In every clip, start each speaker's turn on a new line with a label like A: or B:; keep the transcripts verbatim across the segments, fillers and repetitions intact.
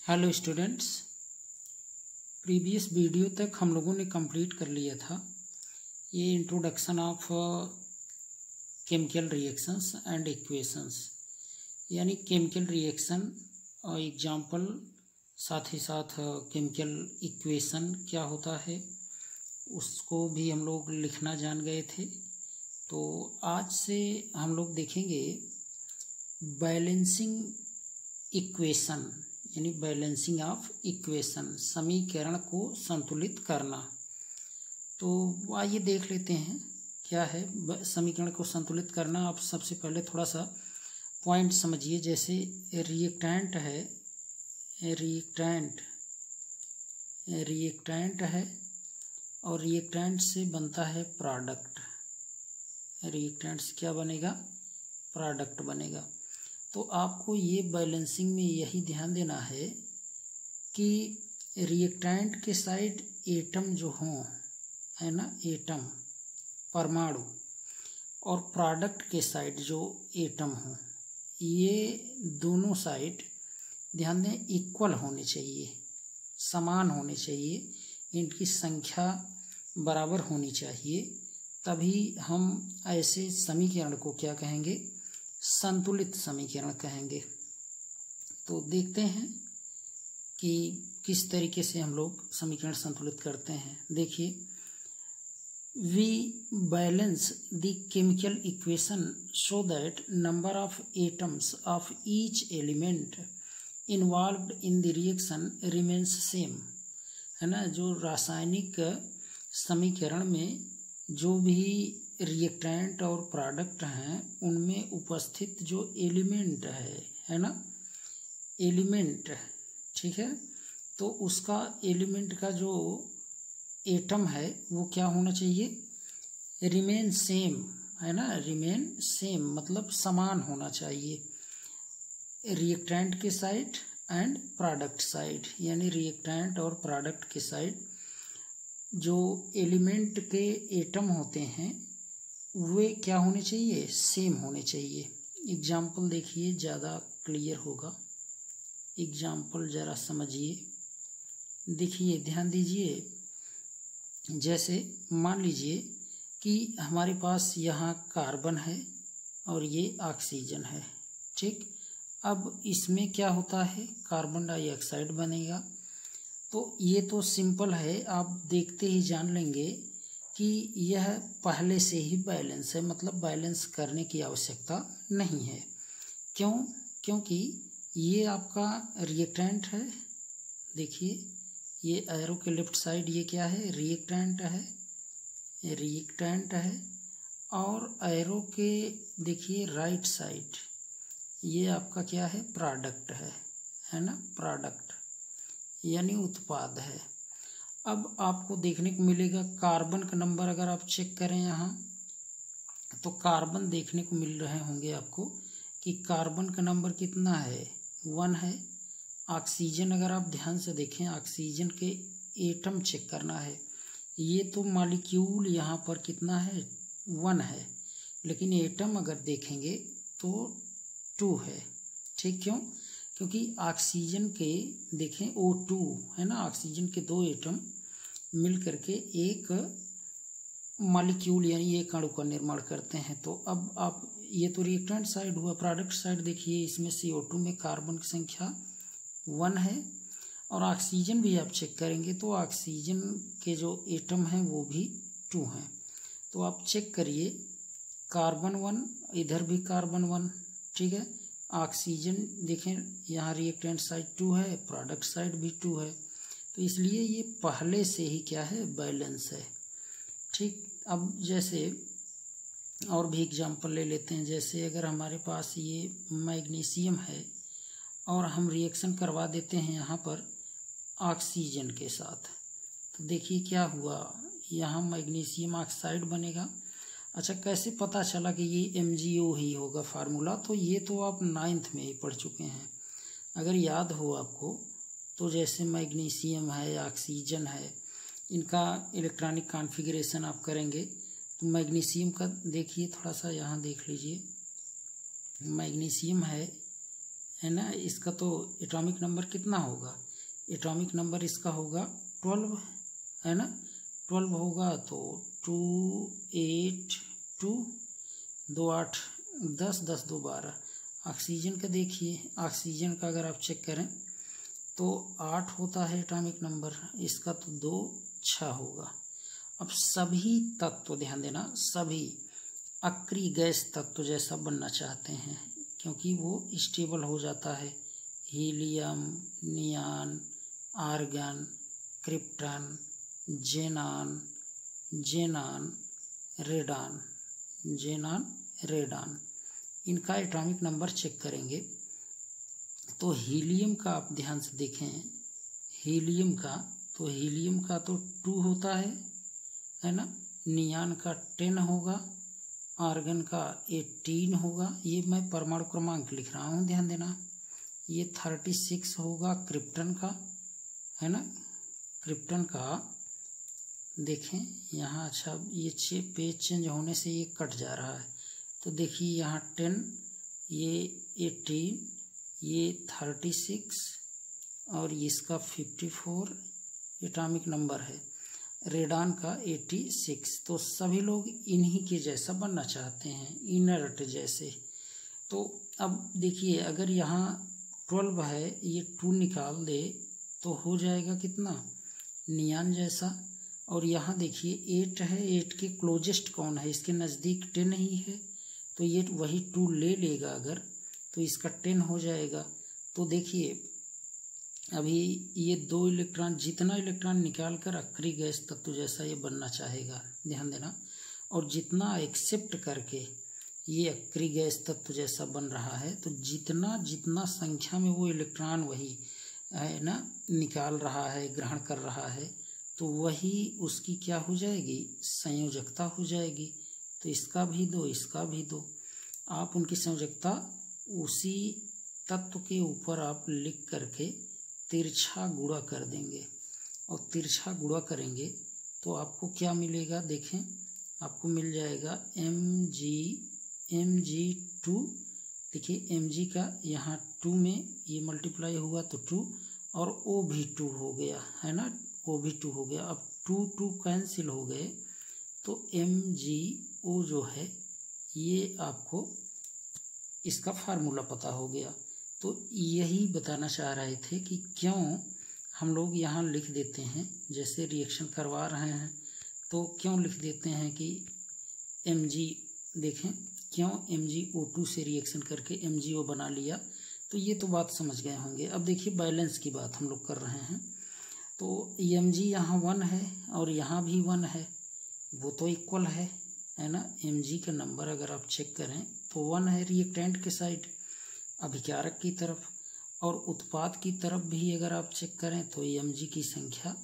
A: Hello students, previous video तक हम लोगों ने कंप्लीट कर लिया था ये introduction of chemical reactions and equations, यानी केमिकल रिएक्शन और एग्जांपल, साथ ही साथ केमिकल इक्वेशन क्या होता है उसको भी हम लोग लिखना जान गए थे। तो आज से हम लोग देखेंगे बैलेंसिंग इक्वेशन, यानी बैलेंसिंग ऑफ इक्वेशन, समीकरण को संतुलित करना। तो आइए देख लेते हैं क्या है समीकरण को संतुलित करना। आप सबसे पहले थोड़ा सा पॉइंट समझिए। जैसे रिएक्टेंट है, रिएक्टेंट रिएक्टेंट है और रिएक्टेंट से बनता है प्रोडक्ट। रिएक्टेंट से क्या बनेगा? प्रोडक्ट बनेगा। तो आपको ये बैलेंसिंग में यही ध्यान देना है कि रिएक्टेंट के साइड एटम जो हों, है ना, एटम परमाणु, और प्रोडक्ट के साइड जो एटम हों, ये दोनों साइड ध्यान दें इक्वल होने चाहिए, समान होने चाहिए, इनकी संख्या बराबर होनी चाहिए। तभी हम ऐसे समीकरण को क्या कहेंगे? संतुलित समीकरण कहेंगे। तो देखते हैं कि किस तरीके से हम लोग समीकरण संतुलित करते हैं। देखिए, we balance the chemical equation so that number of atoms of each element involved in the reaction remains same, है ना। जो रासायनिक समीकरण में जो भी रिएक्टेंट और प्रोडक्ट हैं उनमें उपस्थित जो एलिमेंट है है ना, एलिमेंट, ठीक है, तो उसका एलिमेंट का जो एटम है वो क्या होना चाहिए? रिमेन सेम, है ना। रिमेन सेम मतलब समान होना चाहिए, रिएक्टेंट के साइड एंड प्रोडक्ट साइड, यानी रिएक्टेंट और प्रोडक्ट के साइड जो एलिमेंट के एटम होते हैं वे क्या होने चाहिए? सेम होने चाहिए। एग्जाम्पल देखिए, ज़्यादा क्लियर होगा। एग्जाम्पल ज़रा समझिए। देखिए, ध्यान दीजिए। जैसे मान लीजिए कि हमारे पास यहाँ कार्बन है और ये ऑक्सीजन है, ठीक। अब इसमें क्या होता है? कार्बन डाइऑक्साइड बनेगा। तो ये तो सिंपल है, आप देखते ही जान लेंगे कि यह पहले से ही बैलेंस है, मतलब बैलेंस करने की आवश्यकता नहीं है। क्यों? क्योंकि ये आपका रिएक्टेंट है। देखिए, ये एरो के लेफ्ट साइड ये क्या है? रिएक्टेंट है, रिएक्टेंट है। और एरो के देखिए राइट साइड ये आपका क्या है? प्रोडक्ट है, है ना, प्रोडक्ट यानी उत्पाद है। अब आपको देखने को मिलेगा कार्बन का नंबर, अगर आप चेक करें यहाँ तो कार्बन देखने को मिल रहे होंगे आपको कि कार्बन का नंबर कितना है? वन है। ऑक्सीजन अगर आप ध्यान से देखें, ऑक्सीजन के एटम चेक करना है, ये तो मॉलिक्यूल यहाँ पर कितना है? वन है, लेकिन एटम अगर देखेंगे तो टू है, ठीक। क्यों? क्योंकि ऑक्सीजन के देखें ओ टू, है ना, ऑक्सीजन के दो एटम मिल करके एक मॉलिक्यूल यानी एक अणु का निर्माण करते हैं। तो अब आप ये तो रिएक्टेंट साइड हुआ। प्रोडक्ट साइड देखिए, इसमें सी ओ टू में कार्बन की संख्या वन है और ऑक्सीजन भी आप चेक करेंगे तो ऑक्सीजन के जो एटम हैं वो भी टू हैं। तो आप चेक करिए, कार्बन वन, इधर भी कार्बन वन, ठीक है। ऑक्सीजन देखें, यहाँ रिएक्टेंट साइड टू है, प्रोडक्ट साइड भी टू है, तो इसलिए ये पहले से ही क्या है? बैलेंस है, ठीक। अब जैसे और भी एग्जांपल ले लेते हैं। जैसे अगर हमारे पास ये मैग्नीशियम है और हम रिएक्शन करवा देते हैं यहाँ पर ऑक्सीजन के साथ, तो देखिए क्या हुआ? यहाँ मैग्नीशियम ऑक्साइड बनेगा। अच्छा, कैसे पता चला कि ये एम जी ओ ही होगा फार्मूला? तो ये तो आप नाइन्थ में ही पढ़ चुके हैं, अगर याद हो आपको। तो जैसे मैग्नीशियम है, ऑक्सीजन है, इनका इलेक्ट्रॉनिक कॉन्फ़िगरेशन आप करेंगे तो मैग्नीशियम का देखिए, थोड़ा सा यहाँ देख लीजिए। मैग्नीशियम है, है ना। इसका तो एटॉमिक नंबर कितना होगा, एटॉमिक नंबर इसका होगा ट्वेल्व, है ना। ट्वेल्व होगा तो टू एट टू, दो आठ दस, दस दो बारह। ऑक्सीजन का देखिए, ऑक्सीजन का अगर आप चेक करें तो आठ होता है एटॉमिक नंबर, इसका तो दो छः होगा। अब सभी तत्व ध्यान देना, सभी अक्रिय गैस तत्व जैसा बनना चाहते हैं क्योंकि वो स्टेबल हो जाता है। Helium, neon, argon, krypton, xenon, xenon, radon, xenon, radon, इनका एटॉमिक नंबर चेक करेंगे तो हीलियम का आप ध्यान से देखें, हीलियम का तो हीलियम का तो टू होता है, है ना। नियान का टेन होगा, आर्गन का एटीन होगा, ये मैं परमाणु क्रमांक लिख रहा हूँ ध्यान देना। ये थर्टी सिक्स होगा क्रिप्टन का, है ना। क्रिप्टन का देखें यहाँ, अच्छा ये छः पेज चेंज होने से ये कट जा रहा है तो देखिए यहाँ टेन, ये एटीन, ये थर्टी सिक्स और इसका फिफ्टी फोर एटॉमिक नंबर है। रेडान का एटी सिक्स। तो सभी लोग इन्हीं के जैसा बनना चाहते हैं, इनर्ट जैसे। तो अब देखिए अगर यहाँ ट्वेल्व है, ये टू निकाल दे तो हो जाएगा कितना, नियान जैसा। और यहाँ देखिए एट है, एट के क्लोजेस्ट कौन है, इसके नज़दीक टेन ही है तो ये वही टू ले लेगा अगर, तो इसका टेन हो जाएगा। तो देखिए अभी ये दो इलेक्ट्रॉन, जितना इलेक्ट्रॉन निकाल कर अक्रिय गैस तत्व जैसा ये बनना चाहेगा ध्यान देना, और जितना एक्सेप्ट करके ये अक्रिय गैस तत्व जैसा बन रहा है तो जितना जितना संख्या में वो इलेक्ट्रॉन वही है ना निकाल रहा है, ग्रहण कर रहा है, तो वही उसकी क्या हो जाएगी, संयोजकता हो जाएगी। तो इसका भी दो, इसका भी दो, आप उनकी संयोजकता उसी तत्व के ऊपर आप लिख करके तिरछा गुणा कर देंगे और तिरछा गुणा करेंगे तो आपको क्या मिलेगा, देखें आपको मिल जाएगा M G M G two. देखिए एम जी का यहाँ टू में ये मल्टीप्लाई हुआ तो टू, और ओ भी टू हो गया, है ना, ओ भी टू हो गया। अब टू टू कैंसिल हो गए तो एम जी ओ जो है ये आपको इसका फार्मूला पता हो गया। तो यही बताना चाह रहे थे कि क्यों हम लोग यहाँ लिख देते हैं, जैसे रिएक्शन करवा रहे हैं तो क्यों लिख देते हैं कि एम जी, देखें क्यों एम जी ओ टू से रिएक्शन करके एम जी ओ बना लिया, तो ये तो बात समझ गए होंगे। अब देखिए बैलेंस की बात हम लोग कर रहे हैं तो एम जी यहाँ वन है और यहाँ भी वन है, वो तो इक्वल है, है ना। एम जी का नंबर अगर आप चेक करें तो वन है रिएक्टेंट के साइड, अभिकारक की तरफ, और उत्पाद की तरफ भी अगर आप चेक करें तो एम जी की संख्या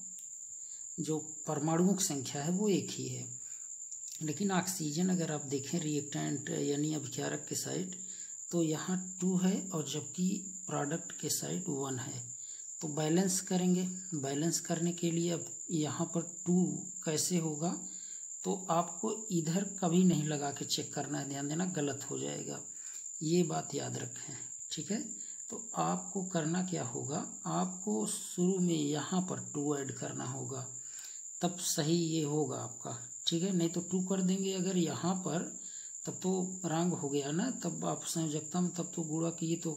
A: जो परमाणुओं की संख्या है वो एक ही है। लेकिन ऑक्सीजन अगर आप देखें रिएक्टेंट यानी अभिकारक के साइड तो यहाँ टू है और जबकि प्रोडक्ट के साइड वन है। तो बैलेंस करेंगे, बैलेंस करने के लिए अब यहाँ पर टू कैसे होगा, तो आपको इधर कभी नहीं लगा के चेक करना है, ध्यान देना गलत हो जाएगा, ये बात याद रखें, ठीक है। तो आपको करना क्या होगा, आपको शुरू में यहाँ पर टू ऐड करना होगा तब सही ये होगा आपका, ठीक है। नहीं तो टू कर देंगे अगर यहाँ पर तब तो रंग हो गया ना, तब आप संयोजकता में तब तो गुणा की तो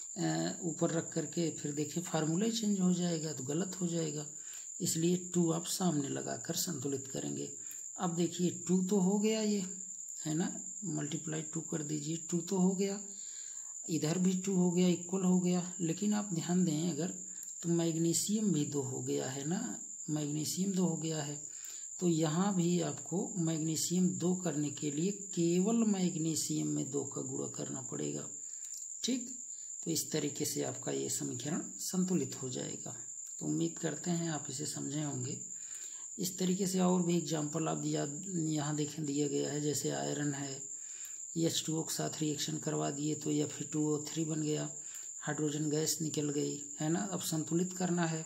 A: ऊपर रख करके फिर देखिए फार्मूला ही चेंज हो जाएगा तो गलत हो जाएगा। इसलिए टू आप सामने लगा कर संतुलित करेंगे। अब देखिए टू तो हो गया ये, है ना, मल्टीप्लाई टू कर दीजिए, टू तो हो गया, इधर भी टू हो गया, इक्वल हो गया। लेकिन आप ध्यान दें अगर तो मैग्नीशियम भी दो हो गया है ना, मैग्नीशियम दो हो गया है तो यहाँ भी आपको मैग्नीशियम दो करने के लिए केवल मैग्नीशियम में दो का गुणा करना पड़ेगा, ठीक। तो इस तरीके से आपका ये समीकरण संतुलित हो जाएगा। तो उम्मीद करते हैं आप इसे समझे होंगे। इस तरीके से और भी एग्जाम्पल आप दिया यहाँ देखें दिया गया है, जैसे आयरन है, एच टू ओ के साथ रिएक्शन करवा दिए तो एफ टू ओ थ्री बन गया, हाइड्रोजन गैस निकल गई, है ना। अब संतुलित करना है,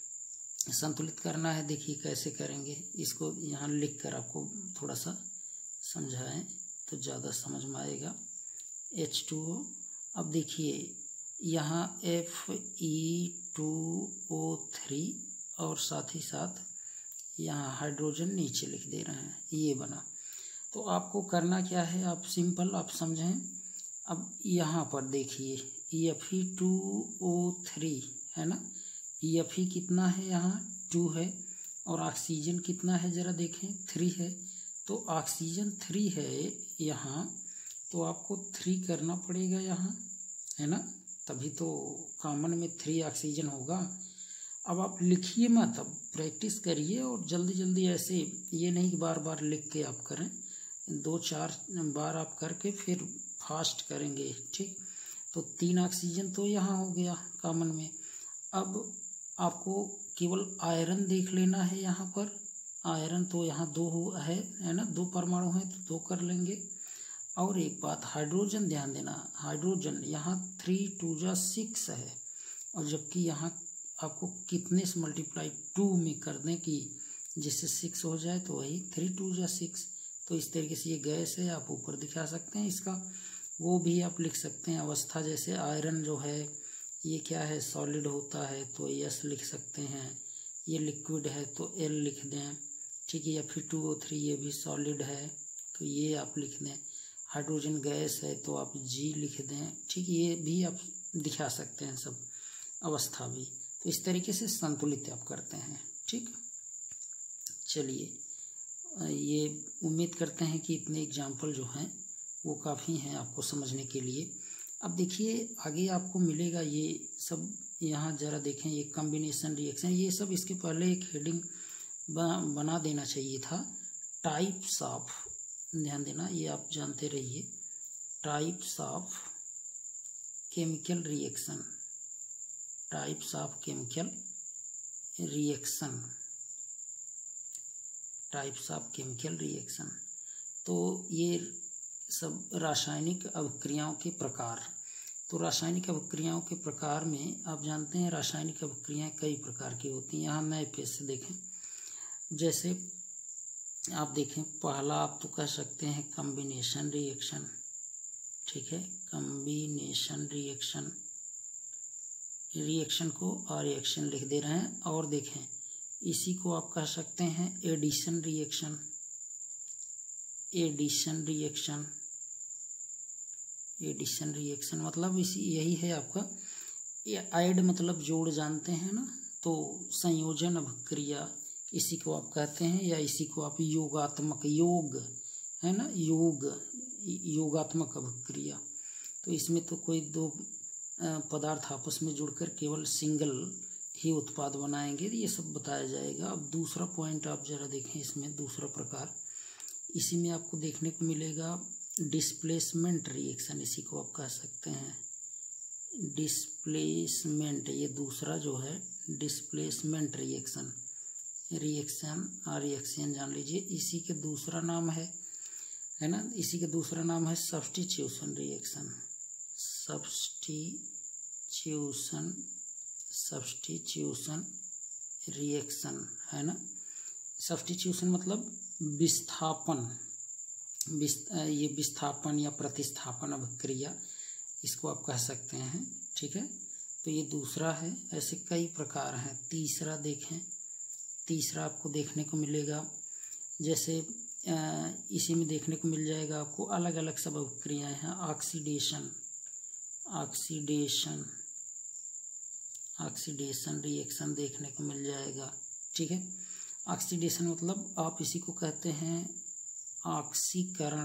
A: संतुलित करना है, देखिए कैसे करेंगे इसको, यहाँ लिख कर आपको थोड़ा सा समझाएं तो ज़्यादा समझ में आएगा। एच टू ओ, अब देखिए यहाँ F E two O three और साथ ही साथ यहाँ हाइड्रोजन नीचे लिख दे रहे हैं, ये बना। तो आपको करना क्या है, आप सिंपल आप समझें। अब यहाँ पर देखिए F E two O three है ना, एफ ई कितना है यहाँ टू है, और ऑक्सीजन कितना है ज़रा देखें थ्री है। तो ऑक्सीजन थ्री है यहाँ, तो आपको थ्री करना पड़ेगा यहाँ, है ना, तभी तो कॉमन में थ्री ऑक्सीजन होगा। अब आप लिखिए मत, अब प्रैक्टिस करिए और जल्दी जल्दी ऐसे, ये नहीं कि बार बार लिख के आप करें, दो चार बार आप करके फिर फास्ट करेंगे, ठीक। तो तीन ऑक्सीजन तो यहाँ हो गया कॉमन में। अब आपको केवल आयरन देख लेना है यहाँ पर, आयरन तो यहाँ दो हो है है ना, दो परमाणु हैं तो दो कर लेंगे। और एक बात हाइड्रोजन ध्यान देना, हाइड्रोजन यहाँ थ्री टू जा सिक्स है, और जबकि यहाँ आपको कितने से मल्टीप्लाई टू में कर दें कि जिससे सिक्स हो जाए, तो वही थ्री टू जा सिक्स। तो इस तरीके से ये गैस है, आप ऊपर दिखा सकते हैं इसका, वो भी आप लिख सकते हैं अवस्था। जैसे आयरन जो है ये क्या है, सॉलिड होता है तो यस लिख सकते हैं, ये लिक्विड है तो एल लिख दें, ठीक है। या फिर टू ओ थ्री ये भी सॉलिड है तो ये आप लिख दें। हाइड्रोजन गैस है तो आप जी लिख दें, ठीक, ये भी आप दिखा सकते हैं सब अवस्था भी। तो इस तरीके से संतुलित आप करते हैं, ठीक। चलिए, ये उम्मीद करते हैं कि इतने एग्जाम्पल जो हैं वो काफ़ी हैं आपको समझने के लिए। अब देखिए आगे आपको मिलेगा ये सब, यहाँ ज़रा देखें ये कॉम्बिनेशन रिएक्शन, ये सब इसके पहले एक हेडिंग बना बना देना चाहिए था, टाइप्स ऑफ, ध्यान देना ये आप जानते रहिए, types of chemical reaction, types of chemical reaction, types of chemical reaction. तो ये सब रासायनिक अभिक्रियाओं के प्रकार। तो रासायनिक अभिक्रियाओं के प्रकार में आप जानते हैं रासायनिक अभिक्रियाएं कई प्रकार की होती हैं। यहाँ नए पेज से देखें, जैसे आप देखें पहला आप तो कह सकते हैं कॉम्बिनेशन रिएक्शन, ठीक है, कॉम्बिनेशन रिएक्शन, रिएक्शन को और रिएक्शन लिख दे रहे हैं। और देखें इसी को आप कह सकते हैं addition reaction, addition reaction, addition reaction मतलब इसी यही है आपका, ये ऐड मतलब जोड़ जानते हैं ना, तो संयोजन अभिक्रिया इसी को आप कहते हैं, या इसी को आप योगात्मक, योग है ना, योग योगात्मक अभिक्रिया। तो इसमें तो कोई दो पदार्थ आपस में जुड़कर केवल सिंगल ही उत्पाद बनाएंगे, ये सब बताया जाएगा। अब दूसरा पॉइंट आप जरा देखें, इसमें दूसरा प्रकार इसी में आपको देखने को मिलेगा डिस्प्लेसमेंट रिएक्शन, इसी को आप कह सकते हैं डिस्प्लेसमेंट, ये दूसरा जो है डिस्प्लेसमेंट रिएक्शन, रिएक्शन और रिएक्शन जान लीजिए, इसी के दूसरा नाम है है ना, इसी का दूसरा नाम है substitution reaction, substitution, substitution reaction है ना। सब्स्टिट्यूशन मतलब विस्थापन, ये विस्थापन या प्रतिस्थापन अभिक्रिया इसको आप कह सकते हैं, ठीक है। तो ये दूसरा है, ऐसे कई प्रकार हैं। तीसरा देखें, तीसरा आपको देखने को मिलेगा, जैसे इसी में देखने को मिल जाएगा आपको अलग अलग सब अभिक्रियाएँ हैं। ऑक्सीडेशन, ऑक्सीडेशन, ऑक्सीडेशन रिएक्शन देखने को मिल जाएगा, ठीक है। ऑक्सीडेशन मतलब आप इसी को कहते हैं ऑक्सीकरण,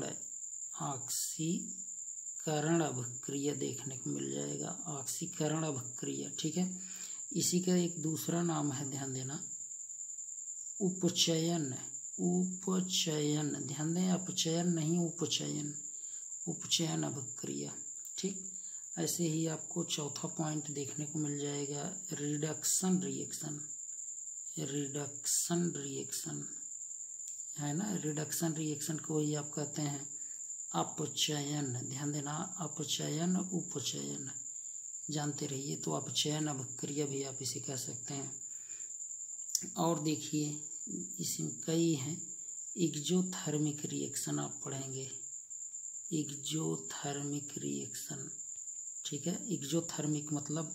A: ऑक्सीकरण अभिक्रिया देखने को मिल जाएगा, ऑक्सीकरण अभिक्रिया, ठीक है। इसी का एक दूसरा नाम है, ध्यान देना, उपचयन, उपचयन, ध्यान दें, अपचयन नहीं, उपचयन, उपचयन अभिक्रिया, ठीक। ऐसे ही आपको चौथा पॉइंट देखने को मिल जाएगा रिडक्शन रिएक्शन, रिडक्शन रिएक्शन है ना, रिडक्शन रिएक्शन को ही आप कहते हैं अपचयन, ध्यान देना, अपचयन उपचयन जानते रहिए। तो अपचयन अभिक्रिया भी आप इसे कह सकते हैं। और देखिए इसमें कई हैं, एक्जोथर्मिक रिएक्शन आप पढ़ेंगे, एक्जोथर्मिक रिएक्शन, ठीक है। एक्जोथर्मिक मतलब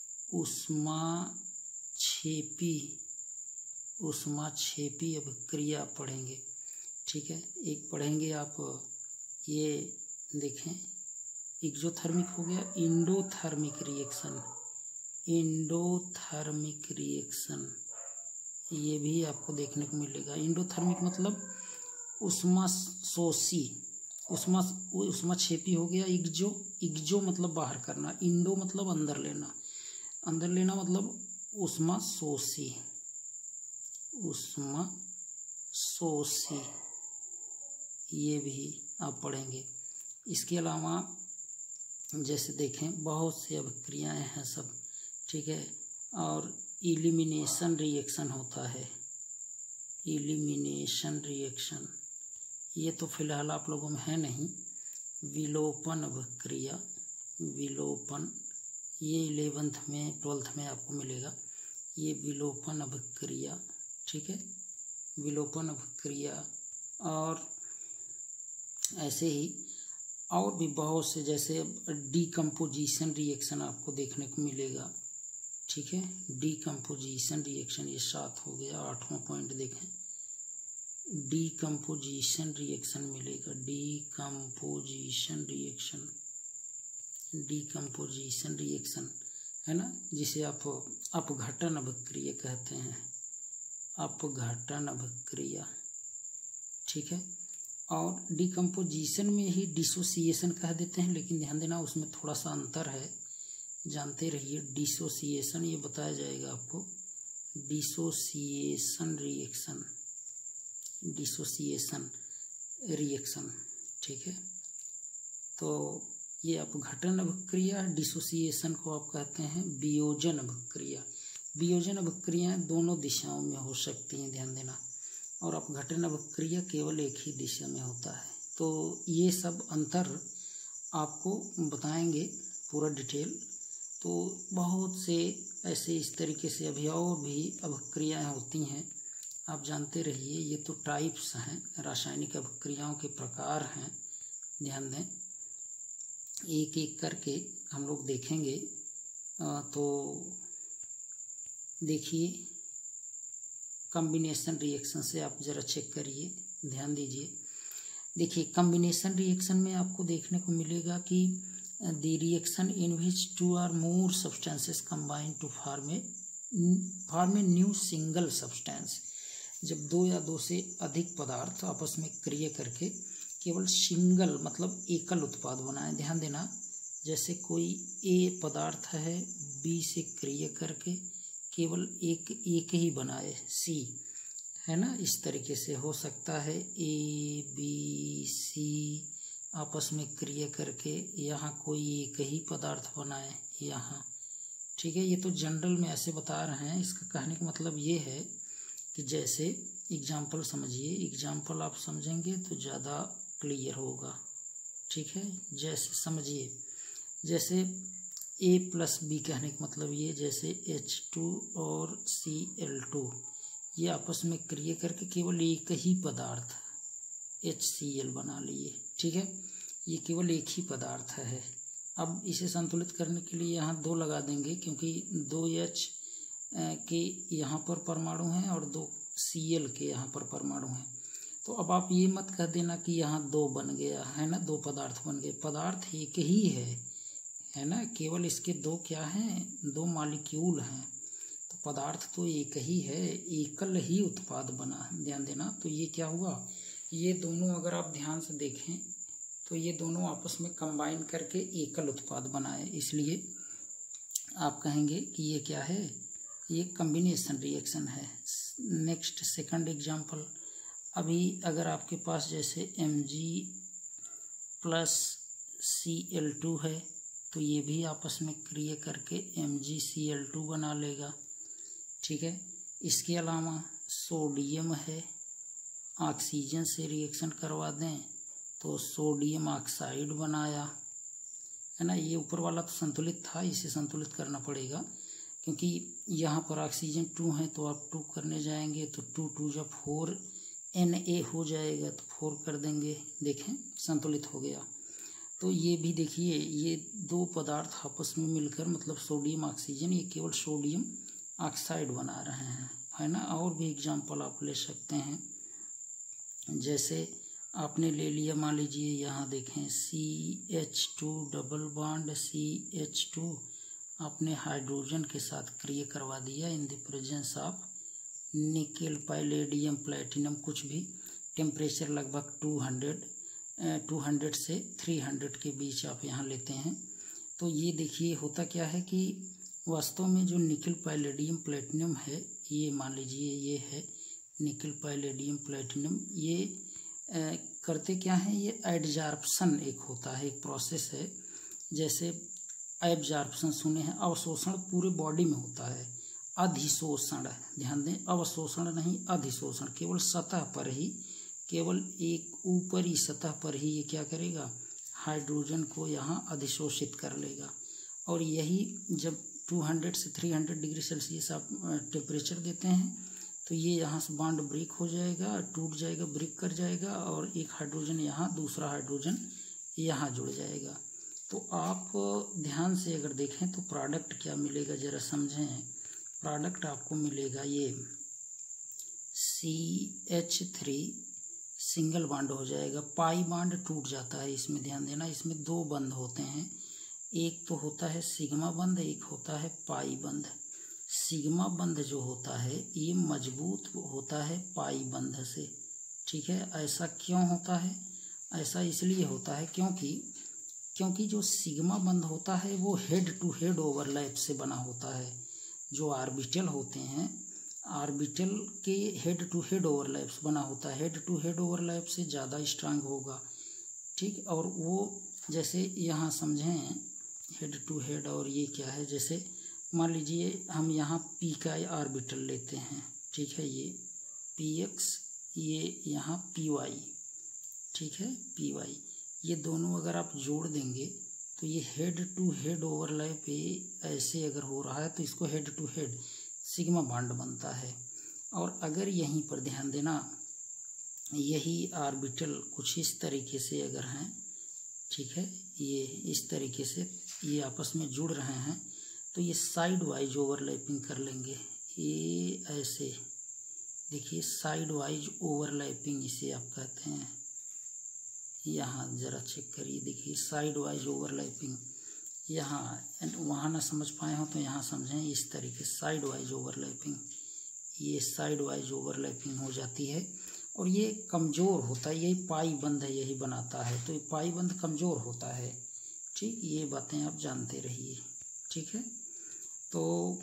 A: ऊष्माक्षेपी ऊष्माक्षेपी अभिक्रिया पढ़ेंगे, ठीक है। एक पढ़ेंगे आप ये देखें, एक्जोथर्मिक हो गया, इंडोथर्मिक रिएक्शन, इंडोथर्मिक रिएक्शन ये भी आपको देखने को मिलेगा। इंडोथर्मिक मतलब ऊष्माशोषी, उष्मा ऊष्माक्षेपी हो गया। एक्जो एक्जो मतलब बाहर करना, इंडो मतलब अंदर लेना, अंदर लेना मतलब ऊष्माशोषी, ऊष्माशोषी ये भी आप पढ़ेंगे। इसके अलावा जैसे देखें बहुत सी अभिक्रियाएं हैं सब, ठीक है। और इलिमिनेशन रिएक्शन होता है, इलिमिनेशन रिएक्शन ये तो फिलहाल आप लोगों में है नहीं। विलोपन अभिक्रिया, विलोपन ये इलेवेंथ में ट्वेल्थ में आपको मिलेगा, ये विलोपन अभिक्रिया, ठीक है, विलोपन अभिक्रिया। और ऐसे ही और भी बहुत से, जैसे डीकम्पोजिशन रिएक्शन आपको देखने को मिलेगा, ठीक है। डीकम्पोजिशन रिएक्शन ये सात हो गया। आठवां पॉइंट देखें, डीकम्पोजिशन रिएक्शन मिलेगा, डीकम्पोजिशन रिएक्शन, डीकम्पोजिशन रिएक्शन है ना, जिसे आप अपघटन अभिक्रिया कहते हैं, अपघटन अभिक्रिया, ठीक है। और डीकम्पोजिशन में ही डिसोसिएशन कह देते हैं, लेकिन ध्यान देना उसमें थोड़ा सा अंतर है, जानते रहिए। डिसोसिएशन ये बताया जाएगा आपको, डिसोसिएशन रिएक्शन, डिसोसिएशन रिएक्शन, ठीक है। तो ये अपघटन अभिक्रिया, डिसोसिएशन को आप कहते हैं वियोजन अभिक्रिया। वियोजन अभिक्रियाएं दोनों दिशाओं में हो सकती हैं, ध्यान देना। और अपघटन अभिक्रिया केवल एक ही दिशा में होता है। तो ये सब अंतर आपको बताएंगे पूरा डिटेल। तो बहुत से ऐसे इस तरीके से अभी और भी अभिक्रियाएं होती हैं, आप जानते रहिए। ये तो टाइप्स हैं, रासायनिक अभिक्रियाओं के प्रकार हैं, ध्यान दें। एक एक करके हम लोग देखेंगे। तो देखिए, कॉम्बिनेशन रिएक्शन से आप ज़रा चेक करिए, ध्यान दीजिए। देखिए कॉम्बिनेशन रिएक्शन में आपको देखने को मिलेगा कि the reaction in which two or more substances combine to form a form a new single substance. जब दो या दो से अधिक पदार्थ आपस में क्रिया करके केवल सिंगल मतलब एकल उत्पाद बनाए। ध्यान देना, जैसे कोई ए पदार्थ है, बी से क्रिया करके केवल एक एक ही बनाए, सी, है ना। इस तरीके से हो सकता है ए बी सी आपस में क्रिया करके यहाँ कोई एक ही पदार्थ बनाए यहाँ, ठीक है। ये तो जनरल में ऐसे बता रहे हैं। इसका कहने का मतलब ये है कि जैसे एग्जाम्पल समझिए, एग्जाम्पल आप समझेंगे तो ज़्यादा क्लियर होगा, ठीक है। जैसे समझिए, जैसे ए प्लस बी कहने का मतलब ये, जैसे एच टू और सी एल टू ये आपस में क्रिया करके केवल एक ही पदार्थ एच सी एल बना लिए, ठीक है। ये केवल एक ही पदार्थ है। अब इसे संतुलित करने के लिए यहाँ दो लगा देंगे, क्योंकि दो एच के यहाँ पर परमाणु हैं और दो सी एल के यहाँ पर परमाणु हैं। तो अब आप ये मत कह देना कि यहाँ दो बन गया, है ना, दो पदार्थ बन गए। पदार्थ एक ही है, है ना, केवल इसके दो क्या हैं, दो मॉलिक्यूल हैं। तो पदार्थ तो एक ही है, एकल ही उत्पाद बना, ध्यान देना। तो ये क्या हुआ, ये दोनों अगर आप ध्यान से देखें तो ये दोनों आपस में कंबाइन करके एकल उत्पाद बनाए, इसलिए आप कहेंगे कि ये क्या है, ये कॉम्बिनेशन रिएक्शन है। नेक्स्ट सेकंड एग्जांपल, अभी अगर आपके पास जैसे M G plus C L two है तो ये भी आपस में क्रिया करके M G C L two बना लेगा, ठीक है। इसके अलावा सोडियम है, ऑक्सीजन से रिएक्शन करवा दें तो सोडियम ऑक्साइड बनाया, है ना। ये ऊपर वाला तो संतुलित था, इसे संतुलित करना पड़ेगा, क्योंकि यहाँ पर ऑक्सीजन टू है तो आप टू करने जाएंगे तो टू टू जब फोर एन ए हो जाएगा तो फोर कर देंगे, देखें संतुलित हो गया। तो ये भी देखिए, ये दो पदार्थ आपस में मिलकर मतलब सोडियम ऑक्सीजन, ये केवल सोडियम ऑक्साइड बना रहे हैं, है ना। और भी एग्जाम्पल आप ले सकते हैं, जैसे आपने ले लिया, मान लीजिए यहाँ देखें C H two double bond C H two आपने हाइड्रोजन के साथ क्रिया करवा दिया in the presence of nickel, palladium, platinum, कुछ भी। टेम्परेचर लगभग टू हंड्रेड टू हंड्रेड से थ्री हंड्रेड के बीच आप यहाँ लेते हैं। तो ये देखिए होता क्या है कि वास्तव में जो निकेल, पैलेडियम, प्लेटिनम है, ये मान लीजिए ये है निकेल, पैलेडियम, प्लेटिनम, ये आ, करते क्या है, ये एडजॉर्प्शन एक होता है, एक प्रोसेस है। जैसे एब्जॉर्प्शन सुने हैं, अवशोषण पूरे बॉडी में होता है, अधिशोषण, ध्यान दें, अवशोषण नहीं, अधिशोषण, केवल सतह पर ही, केवल एक ऊपरी सतह पर ही ये क्या करेगा, हाइड्रोजन को यहाँ अधिशोषित कर लेगा। और यही जब टू हंड्रेड से थ्री हंड्रेड डिग्री सेल्सियस आप टेम्परेचर देते हैं तो ये यहाँ से बॉन्ड ब्रेक हो जाएगा, टूट जाएगा, ब्रेक कर जाएगा, और एक हाइड्रोजन यहाँ, दूसरा हाइड्रोजन यहाँ जुड़ जाएगा। तो आप ध्यान से अगर देखें तो प्रोडक्ट क्या मिलेगा, ज़रा समझें। प्रोडक्ट आपको मिलेगा ये C H three single bond हो जाएगा, पाई बॉन्ड टूट जाता है, इसमें ध्यान देना। इसमें दो बंध होते हैं, एक तो होता है सिग्मा बंध, एक होता है पाई बंध। सिग्मा बंध जो होता है ये मजबूत होता है पाई बंध से, ठीक है। ऐसा क्यों होता है? ऐसा इसलिए होता है क्योंकि क्योंकि जो सिग्मा बंध होता है वो हेड टू हेड ओवरलैप से बना होता है। जो ऑर्बिटल होते हैं, ऑर्बिटल के हेड टू हेड ओवरलैप से बना होता है, हेड टू हेड ओवरलैप से ज़्यादा स्ट्रांग होगा, ठीक। और वो जैसे यहाँ समझें हेड टू हेड, और ये क्या है, जैसे मान लीजिए हम यहाँ पी का ऑर्बिटल लेते हैं, ठीक है, ये पी एक्स, ये यहाँ पी वाई, ठीक है, पी वाई, ये दोनों अगर आप जोड़ देंगे तो ये हेड टू हेड ओवरलैप पे ऐसे अगर हो रहा है तो इसको head to head sigma bond बनता है। और अगर यहीं पर ध्यान देना, यही ऑर्बिटल कुछ इस तरीके से अगर हैं, ठीक है, ये इस तरीके से ये आपस में जुड़ रहे हैं तो ये साइड वाइज ओवरलैपिंग कर लेंगे, ये ऐसे देखिए, साइड वाइज ओवरलैपिंग इसे आप कहते हैं। यहाँ ज़रा चेक करिए, देखिए साइड वाइज ओवरलैपिंग, यहाँ वहाँ ना समझ पाए हो तो यहाँ समझें, इस तरीके साइड वाइज ओवरलैपिंग, ये साइड वाइज ओवरलैपिंग हो जाती है। और ये कमज़ोर होता है, यही पाई बंध है, यही बनाता है, तो ये पाई बंध कमज़ोर होता है, ठीक। ये बातें आप जानते रहिए, ठीक है। तो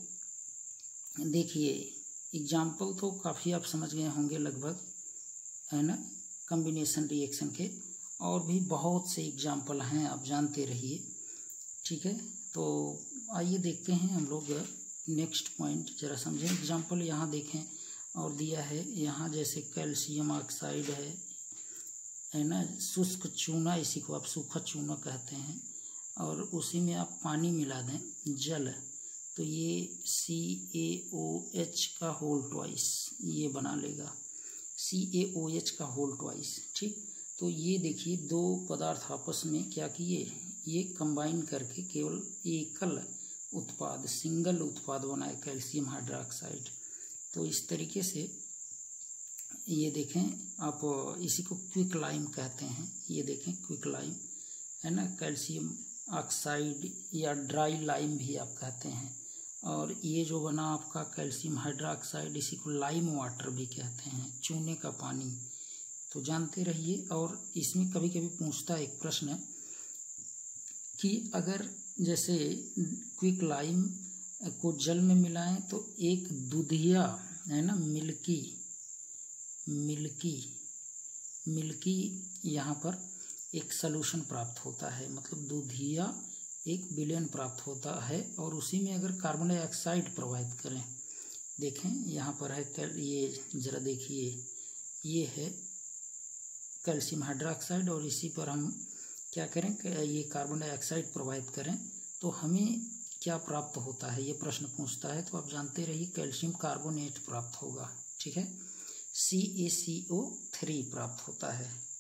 A: देखिए एग्जाम्पल तो काफ़ी आप समझ गए होंगे लगभग, है ना, कॉम्बिनेशन रिएक्शन के, और भी बहुत से एग्जाम्पल हैं, आप जानते रहिए, ठीक है। तो आइए देखते हैं हम लोग नेक्स्ट पॉइंट, ज़रा समझें। एग्जाम्पल यहाँ देखें और दिया है यहाँ, जैसे कैल्शियम ऑक्साइड है है ना, शुष्क चूना, इसी को आप सूखा चूना कहते हैं, और उसी में आप पानी मिला दें, जल, तो ये सी ए ओ एच का होल ट्वाइस ये बना लेगा, सी ए ओ एच का होल ट्वाइस, ठीक। तो ये देखिए दो पदार्थ आपस में क्या किए, ये कंबाइन करके केवल एकल उत्पाद, सिंगल उत्पाद बनाए, कैल्शियम हाइड्रोक्साइड। तो इस तरीके से ये देखें आप, इसी को क्विक लाइम कहते हैं, ये देखें क्विक लाइम, है ना, कैल्शियम ऑक्साइड या ड्राई लाइम भी आप कहते हैं। और ये जो बना आपका कैल्शियम हाइड्रोक्साइड, इसी को लाइम वाटर भी कहते हैं, चूने का पानी, तो जानते रहिए। और इसमें कभी कभी पूछता है एक प्रश्न कि अगर जैसे क्विक लाइम को जल में मिलाएं तो एक दूधिया, है ना, मिल्की मिल्की मिल्की यहाँ पर एक सलूशन प्राप्त होता है, मतलब दूधिया एक विलयन प्राप्त होता है। और उसी में अगर कार्बन डाइऑक्साइड प्रवाहित करें, देखें यहाँ पर है, ये ज़रा देखिए, ये है कैल्शियम हाइड्रोक्साइड, और इसी पर हम क्या करें, ये कार्बन डाइऑक्साइड प्रवाहित करें तो हमें क्या प्राप्त होता है, ये प्रश्न पूछता है। तो आप जानते रहिए कैल्शियम कार्बोनेट प्राप्त होगा, ठीक है, सी ए सी ओ थ्री प्राप्त होता है,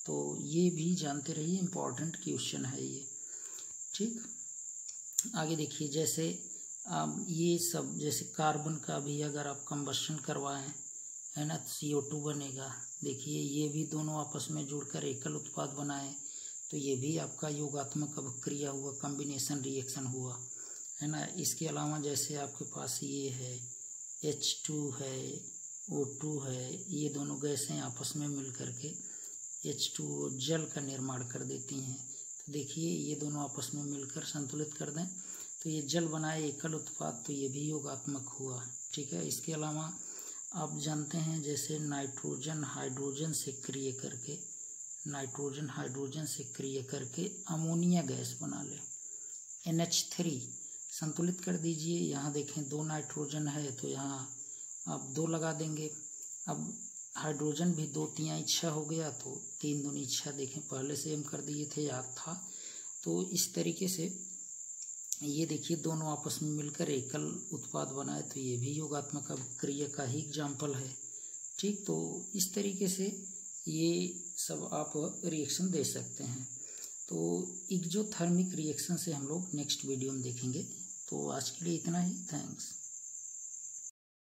A: तो ये भी जानते रहिए, इम्पॉर्टेंट क्वेश्चन है ये। ठीक, आगे देखिए, जैसे अब ये सब जैसे कार्बन का भी अगर आप कंबस्शन करवाएं है ना, तो सी ओ टू बनेगा। देखिए ये भी दोनों आपस में जुड़कर एकल उत्पाद बनाए, तो ये भी आपका योगात्मक अभिक्रिया हुआ, कॉम्बिनेशन रिएक्शन हुआ, है ना। इसके अलावा जैसे आपके पास ये है एच टू है, ओ टू है, ये दोनों गैसें आपस में मिल करके एच टू ओ जल का निर्माण कर देती हैं। तो देखिए ये दोनों आपस में मिलकर संतुलित कर दें तो ये जल बनाए एकल उत्पाद, तो ये भी योगात्मक हुआ। ठीक है, इसके अलावा आप जानते हैं जैसे नाइट्रोजन हाइड्रोजन से क्रिया करके नाइट्रोजन हाइड्रोजन से क्रिया करके अमोनिया गैस बना ले, एन एच थ्री संतुलित कर दीजिए। यहाँ देखें दो नाइट्रोजन है तो यहाँ आप दो लगा देंगे। अब हाइड्रोजन भी दो तिहाई छः हो गया, तो तीन दूनी छः, देखें पहले से हम कर दिए थे, याद था। तो इस तरीके से ये देखिए दोनों आपस में मिलकर एकल उत्पाद बनाए, तो ये भी योगात्मक अभिक्रिया का ही एग्जाम्पल है। ठीक, तो इस तरीके से ये सब आप रिएक्शन दे सकते हैं। तो एक्जोथर्मिक रिएक्शन से हम लोग नेक्स्ट वीडियो में देखेंगे। तो आज के लिए इतना ही, थैंक्स।